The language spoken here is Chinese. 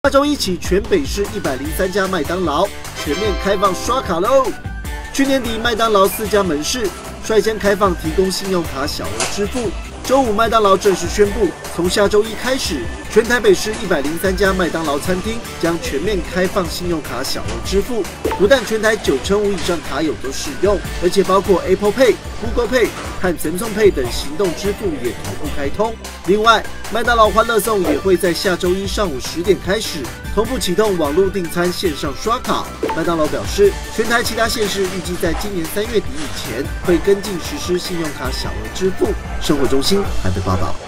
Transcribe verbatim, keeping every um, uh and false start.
下周一起，全北市一百零三家麦当劳全面开放刷卡喽。去年底，麦当劳四家门市率先开放提供信用卡小额支付。周五，麦当劳正式宣布，从下周一开始，全台北市一百零三家麦当劳餐厅将全面开放信用卡小额支付。不但全台九成五以上卡友都适用，而且包括 Apple Pay、Google Pay 和全送 Pay 等行动支付也同步开通。另外，麦当劳欢乐颂也会在下周一上午十点开始同步启动网络订餐线上刷卡。麦当劳表示，全台其他县市预计在今年三月底以前会跟进实施信用卡小额支付。生活中心台北报道。